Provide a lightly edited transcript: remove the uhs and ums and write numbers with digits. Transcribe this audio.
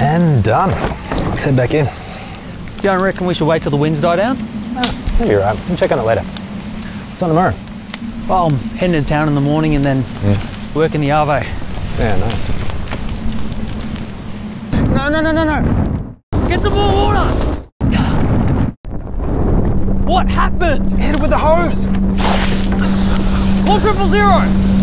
And done. Let's head back in. You don't reckon we should wait till the winds die down? Maybe you're right. We'll check on it later. What's on tomorrow? Well, I'm heading to town in the morning and then work in the Arvo. Yeah, nice. No. Get some more water! What happened? Hit it with the hose. 4000!